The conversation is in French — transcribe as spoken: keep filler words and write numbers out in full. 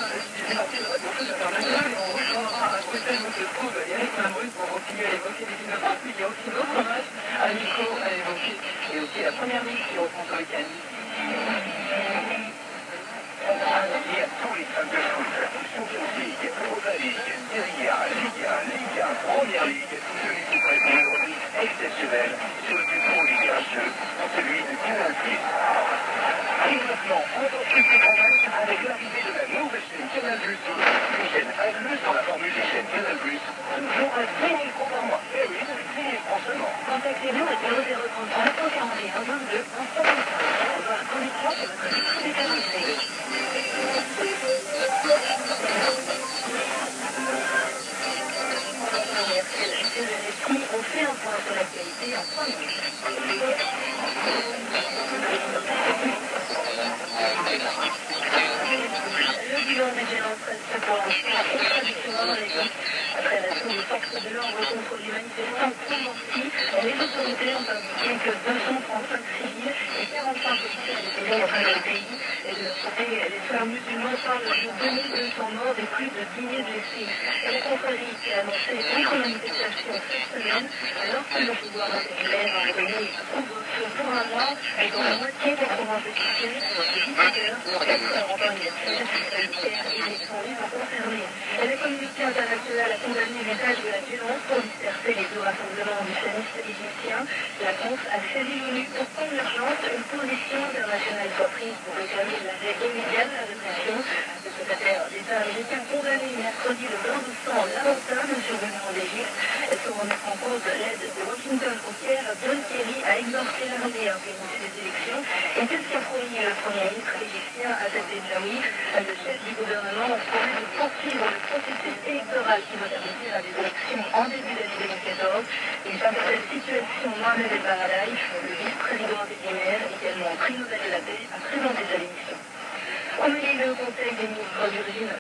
international, on rejoindra à Bruxelles où se trouve Eric Mamrus pour continuer à évoquer les innocents. Puis il y a aussi d'autres matchs amicaux à évoquer et aussi la première ligue qui reprend ce week-end. Ainsi à tous les fans de foot, Champions League, Europa League, Serie A, Liga, Liga, Première Ligue, celui qui prête une aujourd'hui exceptionnelle sur le plus gros des jeux, celui de Canal plus. Et maintenant, encore plus de grands matchs avec l'arrivée de la nouvelle chaîne Canal plus, une chaîne incluse dans la formule des chaînes Canal plus, toujours à dix mille francs par mois. Eh oui, dix mille francs seulement. Contactez-nous au zéro zéro trente-trois cent quarante et un vingt-deux en soixante-cinq. Voir conditions sur votre distributeur numérique. On fait un point sur l'actualité en trois minutes. Le bilan des violences reste pour l'instant contradictoire dans les zones. Après l'assaut des forces de l'ordre contre les manifestants consentis, les autorités ont indiqué que deux cent trente-cinq civils et quarante-cinq policiers ont été à travers le pays. Et de leur côté, les frères musulmans parlent de deux mille deux cents morts et plus de dix mille blessés. Et la confrérie qui a annoncé contre manifestation cette semaine, alors que le pouvoir intérimaire a ordonné un couvre-feu pour un mois, et dont la moitié quatre-vingts policiers de dix-sept heures pour quatre heures en temps universel, militaires et les civils sont concernés. Et la communauté internationale a condamné l'usage de la violence pour disperser les deux rassemblements islamistes égyptiens. La France a saisi l'ONU pour qu'en urgence, une position internationale soit prise pour réclamer l'arrêt immédiat de la répression. Le secrétaire d'État américain condamné mercredi le bain de sang lamentable survenu en Égypte. Et pour remettre en cause l'aide de Washington au Caire, John Kerry a exhorté l'armée à organiser des élections. Et c'est ce qu'a promis le Premier ministre égyptien Assad Benjaoui. Le chef du gouvernement a promis de poursuivre le processus électoral qui doit aboutir à des élections en début d'année deux mille quatorze. Et face à cette situation, Mohamed El Baradei, le vice-président intérimaire, également prix Nobel de la paix, a présenté sa démission. On met le Conseil des ministres d'origine